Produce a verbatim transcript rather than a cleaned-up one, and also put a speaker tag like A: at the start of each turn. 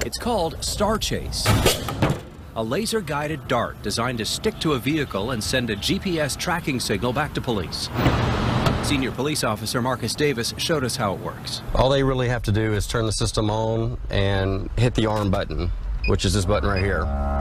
A: It's called Starchase, a laser-guided dart designed to stick to a vehicle and send a G P S tracking signal back to police. Senior Police Officer Marcus Davis showed us how it works.
B: All they really have to do is turn the system on and hit the arm button, which is this button right here.